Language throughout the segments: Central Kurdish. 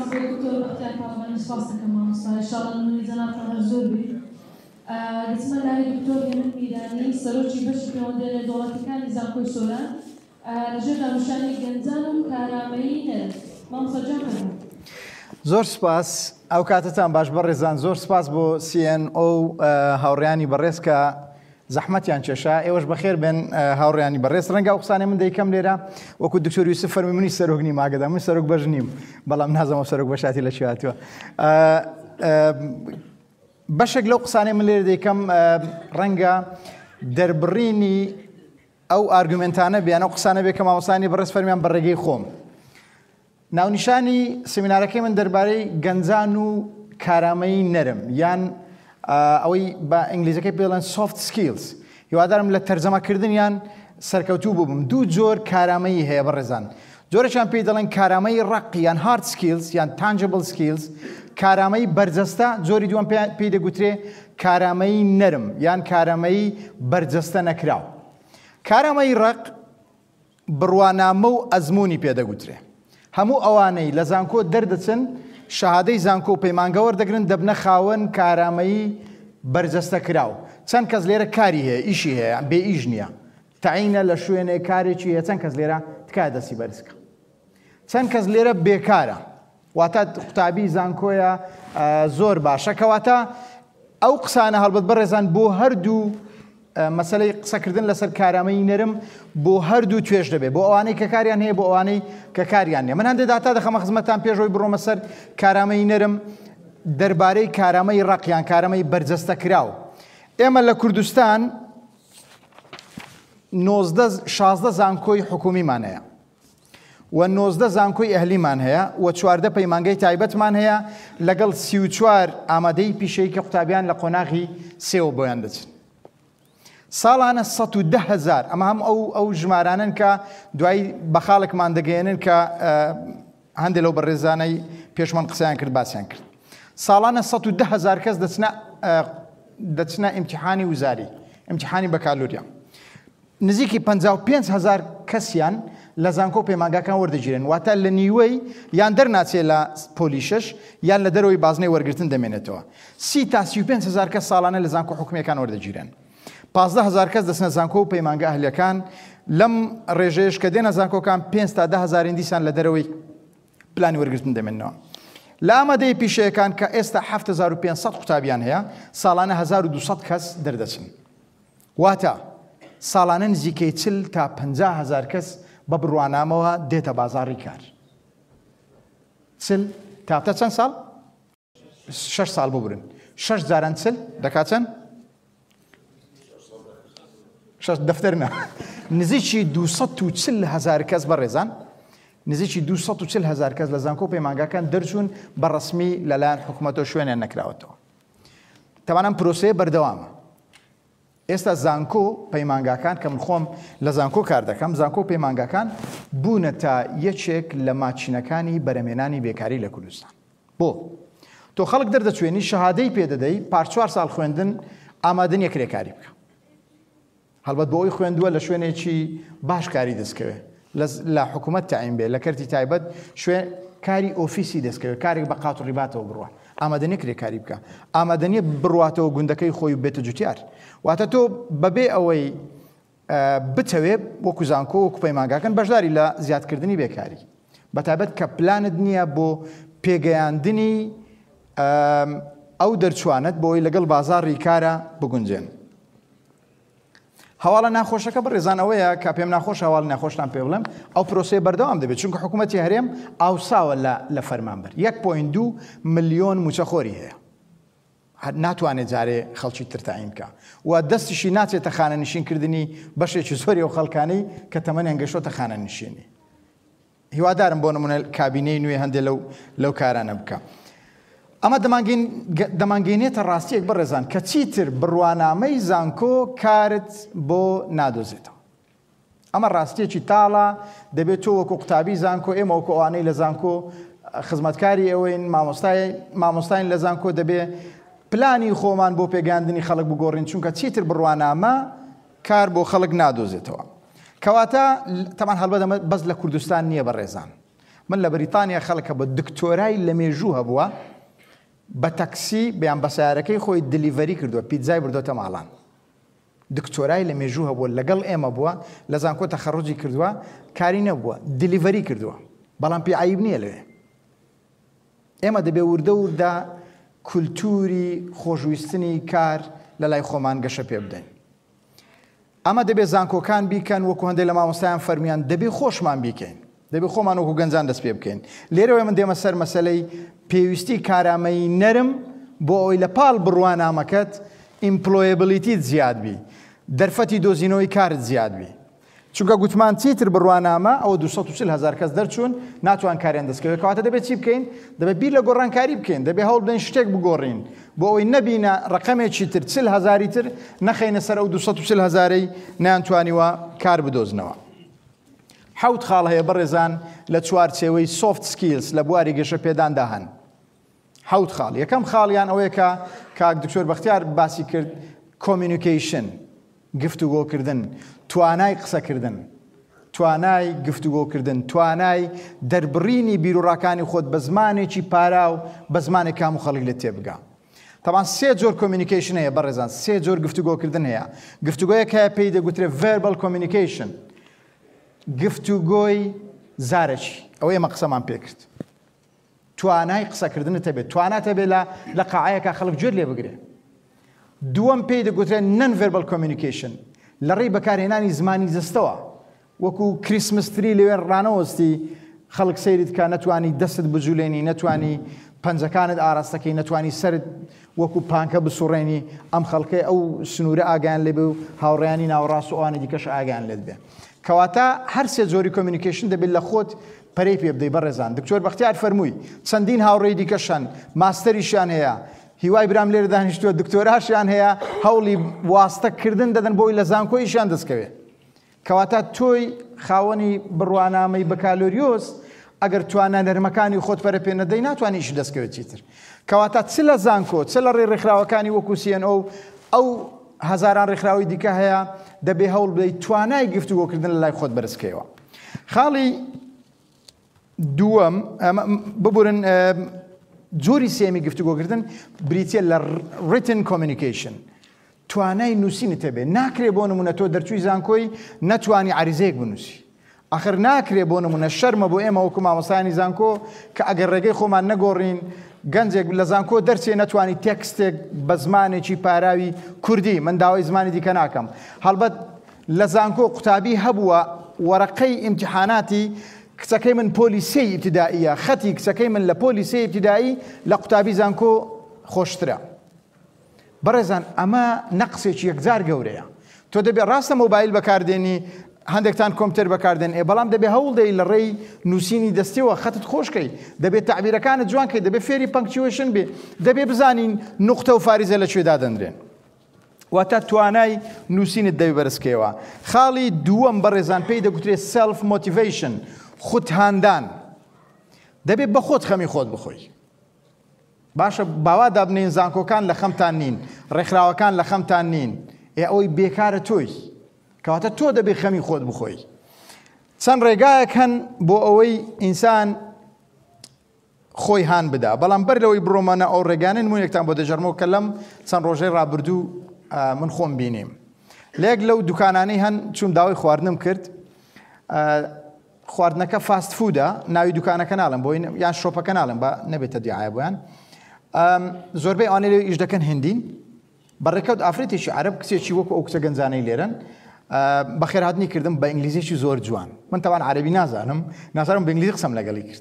بۆ دکتۆر بەختیار پاڵمانی سپاس دەکەم مامۆستا ئینشاڵڵا نمونەی جەنابتان هەر زۆر بێت دەچمە لای دکتۆر هێمن میرانی سەرۆکی بەشی پەیوەندیە دەوڵەتەکانی زانکۆی سۆران لەژێر دامەژانی گەنجان و کارامەیی نەرم مامۆستا جان فەرموو. زۆر سپاس ئەو کاتتان باش بەڕێزان زۆر سپاس بۆ CNO هاوڕێیانی بەڕێز کە زەحمەتیان کێشا ئێوەش بەخێر بێن هاوڕێیانی بەڕێز ڕەنگە ئەو قسانەی من دەیکەم لێرە وەکو دکتۆر یوسف فەرمی منی سەرۆک نیم ئاگدام من سەرۆک بەش نیم بەڵام نازەمە سەرۆک بەشاتی لە چیاتوە بەشێک لەو قسانەی من لێرە دەیکەم ڕەنگە دەربڕینی ئەو ئارگومنتانە بیان ئەو قسانە بێ کە مامۆستانی بەڕێز فەرمیان بەڕێگەی خۆم. ناونیشانی سمینارەکەی من دەربارەی گەنجان و کارامەیی نەرم یان ئەوەی بە ئینگلیزەکەی پێڵێن سۆفت سکیلز هیوادارم لە تەرجەمەکردنیان سەرکەوتوو بووبم. دوو جۆر کارامەیی هەیە بەڕێزان. جۆرەشان پێی دەڵێن کارامەی ڕق یان هارد سکیلز یان تانجبل سکیلز، کارامەی بەرجەستە، جۆری دووەم پێی دەگوترێ کارامەیی نەرم یان کارامەیی بەرجەستە نەکراو. کارامەی ڕق بڕوانامە و ئەزمموی پێدەگوترێ. هەموو ئەوانەی لە زانکۆ دەردەچن شەهادەی زانکۆ و پەیمانگە وەردەگرن دەبنە خاوەن کارامەیی بەرجەستە کراو. چەند کەس لێرە کاری هەیە ئیشی هەیە بێ ئیش نییە تەعینە لە شوێنێ کارێکی هەیە، چەند کەس لێرە تکایە دەستی بەرزکە، چەند کەس لێرە بێکارە واتە قوتابی زانکۆیە زۆر باشە کەواتە ئەو قسانە هەڵبەت بەڕێزان بۆ هەردوو مەسەلەی قسەکردن لەسەر کارامەیی نەرم بۆ هەردوو توێژ دەبێت، بۆ ئەوانەی کە کاریان هەیە بۆ ئەوانەی کە کاریان نیە. من هەندێک داتا دەخەمە خزمەتان پێشەوەی بڕۆمە سەر کارامەیی نەرم دەربارەی کارامەی ڕقیان کارامەی بەرجەستە کراو. ئێمە لە کوردستان 16 زانکۆی حکومیمان هەیە و 19 زانکۆی ئەهلیمان هەیە و 14 پەیمانگەی تایبەتمان هەیە لەگەڵ 34 ئامادەی پیشەی کە قوتابیان لە قۆناغی سێوە بۆیان دەچن. ساڵانە 110,000 ئەمە هەم ئەو ژمارانن کە دوای بەخاڵێکمان دەگەێنن کە هەندێک لەو بەڕێزانەی پێشمان قسەیان کرد باسییان کرد. ساڵانە 110,000 کەس دەچنە ئیمتیحانی وزاری ئیمتیحانی بەکالۆریا. نزیکی 55,000 کەسیان لە زانکۆ پەیمانگاکان وەردەگیرن واتە لە نیوەی یان دەرناچێت لە پۆلیشش یان لە دەرەوەی بازنەی وەرگرتن دەمێنێتەوە. 30 تا 35,000 کەس ساڵانە لە زانکۆ حکومیەکان وەردەگیرن. 15,000 کەس دەچنە زانکۆ و پەیمانگە ئەهلیەکان. لەم ڕێژەیەش کە دێنە زانکۆکان 5 تا 10,000 دیسان لە دەرەوەی پلانی وەرگرتن دەمێنەوە. لە ئامادەی پیشەیەکان کە ئێستا 7,500 قوتابیان هەیە ساڵانە 1,200 کەس دەردەچن واتە ساڵانە نزیکەی 40 تا 50,000 کەس بە بڕوانامەوە دێتە بازاڕی کار. 40 تاپتە چەند ساڵ؟ 6 ساڵ ببرن 6 جاران 40 دەکات چەند؟ 6 دەفتەرنە نزیکی 240,000 کەس بەڕێزان نزیکی 240,000 کەس لە زانکۆ پەیمانگاکان دەرچوون بە ڕسمی لەلایەن حکوومەتەوە شوێنیان نەکراوەتەوە. تەوانم پرۆسەیە بەردەوامە. ئێستا زانکۆ پەیمانگاکان کە من خۆم لە زانکۆ کار دەکەم زانکۆ پەیمانگاکان بوونە تا یەکێک لە ماچینەکانی بەرەمێنانی بێکاری لە کوردستان. بۆ تۆ خەڵک دەردەچوێنی شەهادەی پێدەدەی پار 4 ساڵ خوێندن ئامادە نییە کرێکاری بکە. هەڵبەت بۆ ئەوی خوێندووە لە شوێنێکی باش کاری دەستکەوێت لە حکوومەت تایم بێ لە کەرتی تایبەت کاری ئۆفیسی دەستکەوێت کارێک بە قات و ڕیباتەوە بڕوە ئامادە کرێکاری بکە ئامادە نیە بڕواتەوە گوندەکەی خۆی بێتە جوتیار واتە تۆ بەبێ ئەوەی بتەوێ وەکو زانکۆ وەکو پەیمانگاکان بەشداری لە زیادکردنی بێکاری بەتایبەت کە پلانت نییە بۆ پێگەیاندنی ئەو دەرچوانت بۆی لەگەڵ بازاڕی کارە بگونجێن. هەواڵە ناخۆشەکە بەڕێزان ئەوەیە کە پێم ناخۆش هەواڵ ناخۆشتان پێ بڵێم ئەو پرۆسەیە بەردەوام دەبێت چونکە حکوومەتی هەرێم ئاوساوە لە فەرمانبەر 1.2 ملیۆن موچەخۆری هەیە ناتوانێت جارێ خەڵکی ترتاین بکە و دەستیشی ناچێتە خانە نشینکردنی بەشێکی زۆری و خەڵکانەی کە تەمەنیان گەشتۆتە خانە نشینی. هیوادارم بۆ نمونە کابینەی نوێ هەندێک لەو کارانە بکە. ئەمە دەمانگەینێتە ڕاستیەک بەڕێزان کە چیتر بڕوانامەی زانکۆ کارت بۆ نادۆزێتەوە. ئەمە ڕاستیەکی تاڵە دەبێت تۆ وەکو قوتابی زانکۆ ئێمە وەکو ئەوانەی لە زانکۆ خزمەتکاری ئەوەین مامۆستاین لە زانکۆ دەبێت پلانی خۆمان بۆ پێگەاندنی خەڵک بگۆڕین چونکە چیتر بڕوانامە کار بۆ خەڵک نادۆزێتەوە. کەواتە تەمان هەڵبەت ئەمە بەس لە کوردستان نییە بەڕێزان من لە بریتانیا خەڵکە بە دکتۆرای لە مێژوو هەبووە بە تەکسی بیان بە سیارەکەی خۆی دلیڤەری کردووە پیتزای بردۆتە ماڵان دکتۆرای لە مێژوو هەبووە لەگەڵ ئێمە بووە لە زانکۆ تەخەڕوجی کردووە کاری نەبووە دلیڤەری کردووە بەڵام پێی عیب نییە لەوێ ئێمە دەبێ وردە وردە کولتوری خۆشویستنی کار لە لای خۆمان گەشە پێ بدەین ئەمە دەبێ زانکۆکان بیکەن وەکو هەندێک لە مامۆستایان فەرمیان دەبێ خۆشمان بیکەین دەبێ خۆمان وەکو گەنجان دەست پێ بکەین لێرەوەی من دێمە سەر مەسەلەی پێویستی کارامەیی نەرم بۆ ئەوەی لە پاڵ بڕوانامەکەت ئیمپلۆیبلیتیت زیاد بی دەرفەتی دۆزینەوەی کارت زیاد بی چونکە گوتمان چیتر بڕوانامە ئەوە 240,000 کەس دەرچوون ناتوان کاریان دەستکەوێت کەواتە دەبێت چی بکەین دەبێت بیر لە گۆڕانکاری بکەین دەبێت هەوڵ بدەین شتێک بگۆڕین بۆ ئەوەی نەبینە ڕقەمێکی تر 40,000 تر نەخەینە سەر ئەو 240,000 نەیانتوانیوە کار بدۆزنەوە حەوت خاڵ هەیە بەڕێزان لە چوارچێوەی سۆفت سکیلز لە بواری گەشە پێداندا هەن حەوت خاڵ یەکەم خاڵیان ئەوەیە کە کاک دکتۆر بەختیار باسی کرد کۆمیونیکیشن گفتوگۆکردن توانای قسەکردن توانای گفتوگۆکردن توانای دەربڕینی بیرۆڕاکانی خۆت بە زمانێکی پارا و بە زمانێک کام و خەڵک لێ تێبگا طبعا سێ جۆر کۆمیونیکیشن هەیە بەڕێزان سێ جۆر گفتوگۆکردن هەیە گفتوگۆیەک هەیە پێی دەگوترێت ڤێربەل کۆمیونیکیشن گفتوگۆی زارەکی ئەوە ئێمە قسەمان پێ کرد توانای قسەکردنت هەبێت توانات هەبێت لە قاعەیەکە خەڵک گوێت لێ بگرێ دووەم پێی دەگوترێت نەن ڤێربەل کۆمیونیکیشن لە ڕێی بەکارهێنانی زمانی جستەوە وەکو کریسمس تری لەوێ ڕانەوەستی خەڵک سەیرت کە نەتوانی دەستت بجوولێنی نەتوانی پەنجەکانت ئاراستەکەی نەتوانی سەرت وەکو پانکە بسوڕێنی ئەم خەڵکەی ئەو سنوورە ئاگیان لێ بێ و هاوڕێیانی ناوەڕاست و ئەوانی دیکەش ئاگیان لێت بێ کەواتە هەر سێ جۆری کۆمیونیکیشن دەبێت لە خۆت پەرەی پێ بدەی بەڕێزان دکتۆر بەختیار فەرمووی چەندین هاوڕێی دیکەشان ماستەریشیان هەیە هیوای برام لێرە دانیشتووە دکتۆراشیان هەیە هەوڵی واستەکردن دەدەن بۆی لە زانکۆیشیان دەستکەوێت کەواتە تۆی خاوەنی بڕوانامەی بەکالۆریۆس ئەگەر توانە نەرمەکانی خۆت پەرە پێ نەدەی ناتوانانی ئیش دەستکەوێت چیتر کەواتە چ لە زانکۆ چ لە ڕێ ڕێکخراوەکانی وەکو CNO ئەو هەزاران ڕێکخراوی دیکە هەیە دەبێ هەوڵ بدەیت توانای گفتوگۆکردن لە لای خۆت بەرزکەوە خاڵی دووەم ببورن جۆری سێمی گفتوگۆکردن بریتیە لە written communication توانای نووسینت هەبێ ناکرێ بۆ نمونە تۆ دەرچووی زانکۆی نەتوانی عریزەیەک بنووسی ئاخر ناکرێ بۆ نمونە شەرمە بۆ ئێمە وەکو مامۆستایانی زانکۆ کە ئەگەر ڕێگەی خۆمان نەگۆڕین گەنجێک لە زانکۆ دەرچێ نەتوانی تێکستێک بە زمانێکی پاراوی کوردی من داوای زمانی دیکە ناکەم هەڵبەت لە زانکۆ قوتابی هەبووە وەرەقەی ئیمتیحاناتی کچەکەی من پۆلی سێی ئیبتیدائیە خەتی کچەکەی من لە پۆلی سێی ئیبتیدایی لە قوتابی زانکۆ خۆشترە بەڕێزان ئەمە نەقسێکی یەکجار گەورەیە تۆ دەبێت ڕاستە مۆبایل بەکاردێنی هەندێکتان کۆمپیوتەر بەکاردێن بەڵام دەبێت هەوڵ دەی لە ڕێی نووسینی دەستیەوە خەتت خۆشکەی دەبێت تعبیرەکانت جوانکەی دەبێت فێری پەنکچوێشن بێ دەبێت بزانین نوقتە و فاریزە لەکوێدا دەنرێن واتە توانای نووسینت دەبێت بەرزکەوە خاڵی دووەم بەڕێزان پێی دەگوترێت سەلف مۆتیڤیشن خودهاندان دەبێت بە خۆت خەمی خۆت بخۆی باشە باوا دابنین زانکۆکان لە خەمتان نین ڕێکخراوەکان لە خەمتان نین ئەوەی بێکارە تۆی کەواتە تۆ دەبێت خەمی خۆت بخۆی چەند ڕێگایەک هەن بۆ ئەوەی ئینسان خۆی هان بدا بەڵام بەر لەوەی بڕۆمانە ئەو ڕێگانە نمونێکتان بۆ دەژەرمەوە کە لەم چەند ڕۆژەی ڕابردوو من خۆم بینیم لێک لەو دوکانانەی هەن چوون داوای خواردنم کرد خواردنەکە فاست فودە ناوی دوکانەکە ناڵم بۆ یان شۆپەکە ناڵم بە نەبێتە دیعایە بۆیان زۆربەی ئەوانەی لێ ئیش دەکەن هندین بەڕێکەوت ئافرەتێکی عەرەب کچێکی وەکو ئەو کچە گەنجانەی لێرەن بەخێرهاتنی کردم بە ئینگلیزیێکی زۆر جوان من تەوان عەرەبی نازانم بە ئینگلیزی قسەم لەگەڵی کرد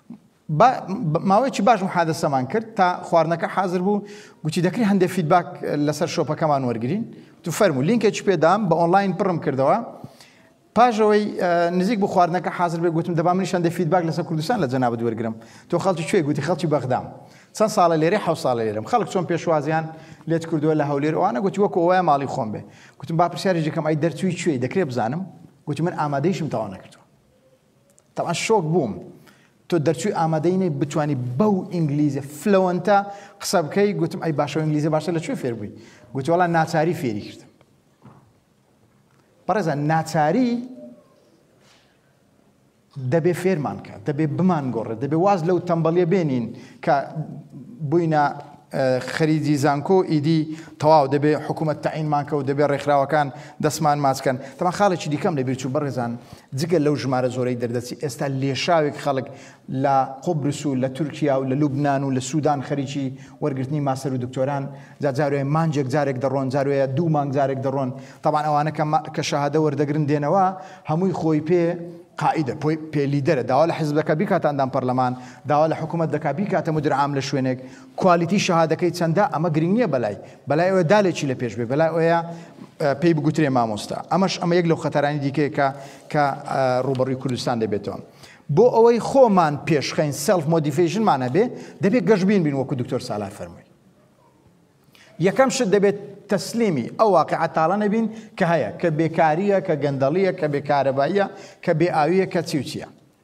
ماوەیەکی باش محادەسەمان کرد تا خواردنەکە حازر بوو گوتی دەکری هەندێک فیدباک لەسەر شۆپەکەمان وەرگرین تو فەرموو لینکێکی پێدام بە ئۆنلاین پڕم کردەوە پاژەوەی نزیک بۆ خواردنەکە حازر بێ گوتم دەبا منیش هەندێک فیدباک لەسەر کوردستان لە جەنابەت وەرگرم تۆ خەڵکی کوێ گوتی خەڵکی بەغدام چەند ساڵە لێرە 7 ساڵە لێرەم خەڵک چۆن پێشوازیان لێت کردووە لە هەولێر ئەوانە گوتی وەکو ئەوەیە ماڵی خۆم بێ گوتم با پرسیارێکی دەکەم ئەی دەرچووی کوێی دەکرێت بزانم گوتی من ئامادەیشم تەواو نەکردووە تەوان شۆک بووم تۆ دەرچووی ئامادەی نەی بتوانی بەو ئینگلیزە فلەوەنتە قسە بکەی گوتم ئەی باشە ئینگلیزە باشە لەکوێ فێر بووی گوتی وەڵا ناچاری فێری کردم بەڕێزان ناچاری دەبێ فێرمان کە دەبێ بمان گۆڕێت دەبێ واز لەو تەمبەڵیە بێنین کە بووینە خەریجی زانکۆ ئیدی تەواو دەبێ حکوومەت تەعینمان کە و دەبێ ڕێکخراوەکان دەستمان ماچکەن تەمان خاڵێکی دیکەم لە بیرچوو بەڕێزان جگە لەو ژمارە زۆرەی دەردەچی ئێستا لێشاوێک خەڵک لە قوبرس و لە تورکیا و لە لوبنان و لە سوودان خەریکی وەرگرتنی ماستەر و دکتۆران جارێ مانجێک جارێک دەڕۆن جارێ دوو مانگ جارێک دەڕۆن تەبان ئەوانە کە شەهادە وەردەگرن دێنەوە هەمووی خۆی پێ قائدە پێ لیدەرە داوا لە حیزب دەکا بیکاتاندان پەرلەمان داوا لە حکوومەت دەکا بیکاتە مدیر عام لە شوێنێک کوالیتی شەهادەکەی چەندە ئەمە گرنگ نییە بەلای ئەوە دالێکی لە پێش بێ بەلای ئەوەیە پێی بگوترێ مامۆستا ئەمە یەک لەو خەتەرانی دیکەیە کە ڕوبەڕووی کوردستان دەبێتەوە بۆ ئەوەی خۆمان پێشخەین سەلف مۆدیفیکیشنمانە بێ دەبێت گەشتبین بین وەکو دکتۆر سالار فەرمووی یەکەم شت دەبێت تەسلیمی ئەو واقعە تاڵە نەبین کە هەیە کە بێکاریە کە گەندەڵیە کە بێکارەباییە کە بێئاویە کە چیوچیە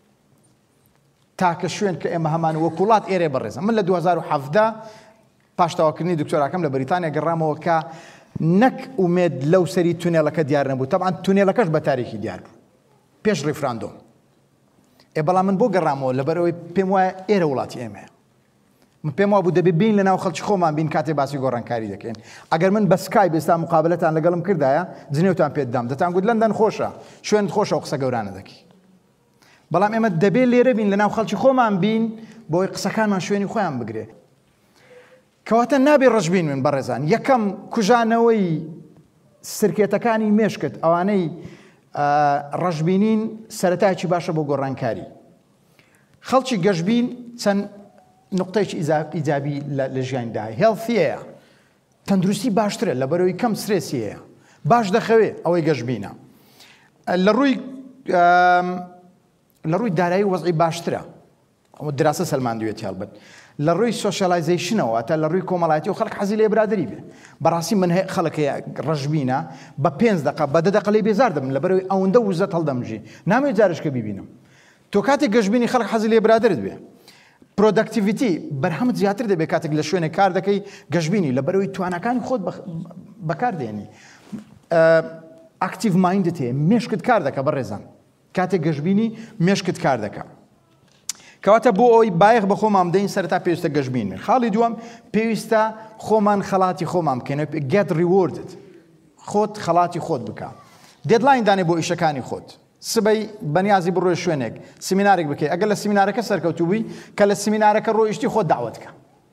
تاکە شوێن کە ئێمە هەمان وەکوڵات ئێرێ بەڕێزە من لە 2017 پاشتاواکردنی دکتۆراکەم لە بەریتانیا گەڕامەوە کە نەک ئومێد لەو سەری تونێلەکە دیار نەبوو تەبعاً تونێلەکەش بە تاریخی دیار بوو پێش ڕیفراندۆم بەڵام من بۆ گەڕامەوە لەبەرەوەی پێم وایە ئێرە وڵاتی ئێمەیە من پێم وابوو دەبێ بین لەناو خەڵکی خۆمان بین کاتێ باسی گۆڕانکاری دەکەین ئەگەر من بە سکایپ ئێستا مقابلەتان لەگەڵم کردایە جنێوتان پێدام دەتان گوت لەندەن خۆشە شوێنت خۆشە و قسە گەورانە دەکەی بەڵام ئێمە دەبێت لێرە بین لەناو خەڵکی خۆمان بین بۆی قسەکانمان شوێنی خۆیان بگرێ کەواتە نابێ ڕەشبین من بەڕێزان یەکەم کوژانەوەی سرکێتەکانی مێشکت ئەوانەی ڕەشبینین سەرەتایکی باشە بۆ گۆڕانکاری خەڵکی گەشبین چەند نقطەیەکی ئیجابی لە ژیاندا هێڵثیەیە تەندروستی باشترە لەبەرەوەی کەم سرێسی هەیە باش دەخەوێ ئەوەی گەشبینە لە ڕووی دارایی وەزعی باشترە ئەوە دراسە سەلماندوێتی هەڵبەت لە ڕووی سۆشیاڵایزیشنەوە تا لە ڕووی کۆمەڵایەتی و خەڵک حەزی لێ برادری بێ بەڕاستی من خەڵک هەیە ڕەشبینە بە 5 دقە بە 10 دقە لێ بێزار دەبم لەبەرەوەی ئەوەندە وزەت هەڵدەمژی نامەوێت جارشکە بیبینم تۆ کاتێک گەشبینی خەڵک حەزی لێ برادرت بێ پرۆدەکتیڤیتی بەرهەمت زیاتر دەبێت کاتێک لە شوێنێک کار دەکەی گەشبینی لەبەرەوەی توانەکانی خۆت بەکاردێنی ئاکتیڤ مایندت هەیە مێشکت کار دەکە بەڕێزان کاتێک گەشبینی مێشکت کار دەکە کەواتە بۆ ئەوی بایەخ بە خۆمان بدەین سەرەتا پێویستە گەشبین بین خاڵی دووەم پێویستە خۆمان خەڵاتی خۆمان بکەین get rewarded خۆت خەڵاتی خۆت بکە دێدلاین دانێ بۆ ئیشەکانی خۆت سبەی بەنیازی بڕۆی شوێنێک سیمینارێک بکەی ئەگەر لە سیمینارەکە سەرکەوتوبی کە لە سیمینارەکە ڕۆیشتی خۆت داوەتکە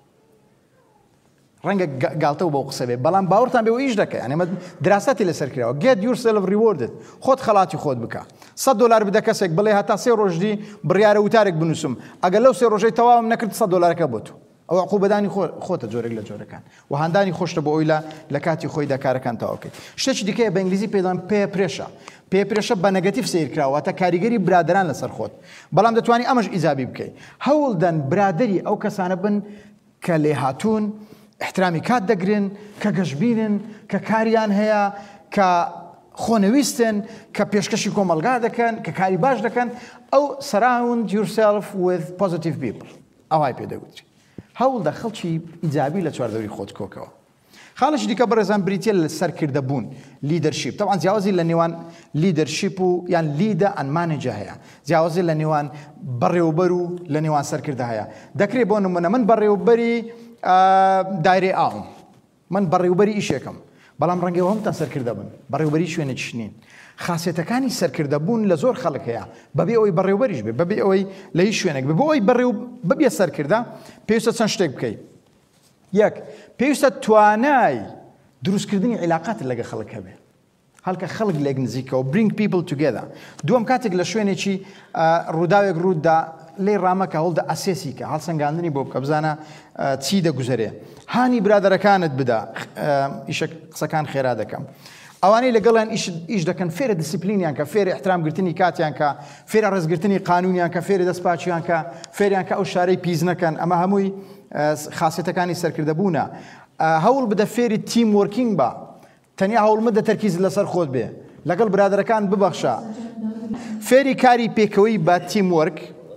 ڕەنگە گاڵتە و بەو قسە بێ بەڵام باوەڕتان بێ و ئیش دەکەی ئەمە دراسەتی لەسەر کراوە get yourself rewarded خۆت خەڵاتی خۆت بکە $100 بدە کەسێک بڵێ هەتا 3 ڕۆژدی بڕیارە وتارێک بنووسم ئەگەر لەو 3 ڕۆژەی تەواوم نەکرد $100 بۆ تو ئەو عقوبەدانی خۆتە جۆرێک لە جۆرەکان و هەندانی خۆشتە بۆ ئەوی لە کاتی خۆی داکارەکان تەواوکەیت شتێکی دیکەیە بە ئینگلیزی پێدەڵێن پێ پرێشە بە نەگەتیڤ سیرکراوە تا کاریگەری برادران لەسەر خۆت بەڵام دەتوانی ئەمەش ئیجابی بکەیت هەوڵدەن برادری ئەو کەسانە بن کە لێهاتوون احترامی کات دەگرن کە گەشبینن کە کاریان هەیە کە خۆنەویستن کە پێشکەشی کۆمەلگا دەکەن کە کاری باش دەکەن ئەو surround yourself with positive people ئەوای پێدەگوتری هەوڵدە خەڵکی ئیجابی لە چواردەوری خۆت کۆکەوە خاڵشی دیکە بەڕێزان بریتە لە سەرکردەبوون لیدەرشیپ طبعا جیاوازی لە نێوان لیدەرشیپ و یان لیدە ئەن مانێجە هەیە جیاوازی لە نێوان بەڕێوەبەر و لە نێوان سەرکردە هەیە دەکرێت بۆ نمونە من بەڕێوەبەری دایرێ ئاوم من بەڕێوەبەری ئیشێکم بەڵام ڕەنگە هەمتان سەرکردە بن بەڕێوەبەری شوێنێکی نین خاصێتەکانی سەرکردەبوون لە زۆر خەڵک هەیە بەبێ ئەوەی بەڕێوەبەریش بێ بەبێ ئەوەی لە هیچ شوێنێک بێ بۆ ئەوەی ببێ سەرکردە پێویستە چەند شتێک بکەیت یەک پێویستە توانای دروستکردنی عیلاقات لەگە خەڵک هەبێ هەڵکە خەڵک لێک نزیکەوە bring people together دووەم کاتێک لە شوێنێکی ڕووداوێک ڕوودا لێ ڕامەکە هەوڵدە ئەسێسی کە هەڵسەنگاندنی بۆ بکە بزانە چی دەگوزەرێ هانی برادەرەکانت بدە ئیشە قسەکان خێرا دەکەم ئەوانەی لەگەڵیان ئیش دەکەن فێرە دیسیپلینیان کە فێرە احترامگرتنی کاتیان کە فێرە ڕێزگرتنی قانونیان کە فێرە دەستپاچیان کە فێریان کە ئەو شارەی پیس نەکەن ئەمە هەمووی خاصێتەکانی سەرکردەبوونە هەوڵ بدە فێری تیم وەرکینگ بە تەنیا هەوڵ مدە تەرکیز لەسەر خۆت بێ لەگەڵ برادەرەکان ببەخشە فێری کاری پێکەوەی بە تیم وەرک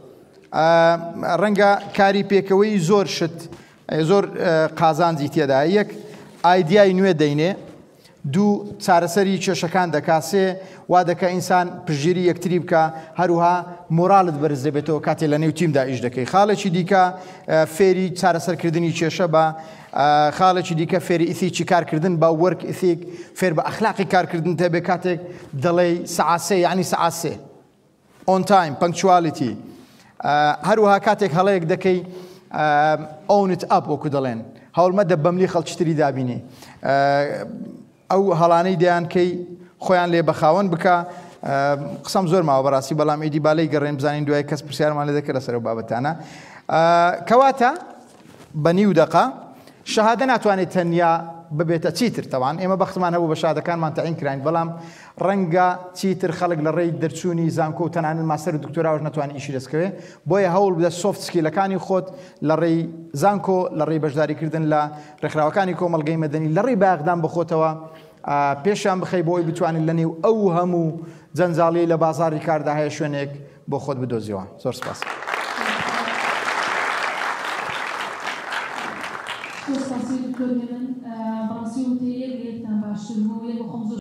ڕەنگە کاری پێکەوەی زۆر قازانجی تێدا یەک ئایدیای نوێ دەینێ دوو چارەسەری کێشەکان دەکاسێ وا دەکە ئینسان پژگیری یەکتری بکە هەروها مۆراڵت بەرز دەبێتەوە کاتێ لە نێو تیمدا ئیش دەکەی. خاڵێکی دیکە فێری چارەسەرکردنی کێشە بە، خاڵێکی دیکە فێری ئیثیکی کارکردن بە وەرک ئیثیک، فێر بە ئەخلاقی کارکردن تێبێ کاتێک دەڵێ سەعات 3 یعنی سەعات 3 on time punctuality. هەروها کاتێک هەڵەیەک دەکەی own it up وەکو دەڵێن، هەوڵمەدە بەملی خەڵکیتری دابینێ، ئەو هەڵانەی دەیان کەی خۆیان لێ بەخاوەن بکە. قسەم زۆر ماوە بەڕاستی، بەڵام ئیدی بالەی گەڕێن بزانین دوای کەس پرسیارمان لێ دەکرد لەسەر بابەتانە. کەواتە بە نیو دەقا شەهادە ناتوانێت تەنیا ببێتە چیتر. تەوان ئێمە بەختمان هەبوو بە شادەکانمان تەعین کراین، بەڵام ڕەنگە چیتر خەڵک لە ڕێی دەرچوونی زانکۆ و تەنانەت ماستەر و دکتۆراوەش ناتوانێت ئیشی دەستکەوێ. بۆیە هەوڵ بدە سۆفت سکیلەکانی خۆت لە ڕێی زانکۆ، لە ڕێی بەشداریکردن لە ڕێکخراوەکانی کۆمەڵگەی مەدەنی، لە ڕێی باغدان بخۆتەوە پێشیان بخەی بۆ ئەوی بتوانین لە نێو ئەو هەموو جەنجاڵی لە بازاڕی کاردا هەیە شوێنێک بۆ خۆت بدۆزیەوە. زۆر سپاس. Spas, Dr. Yemen, براسي وتيجي تنباشر هو يبغى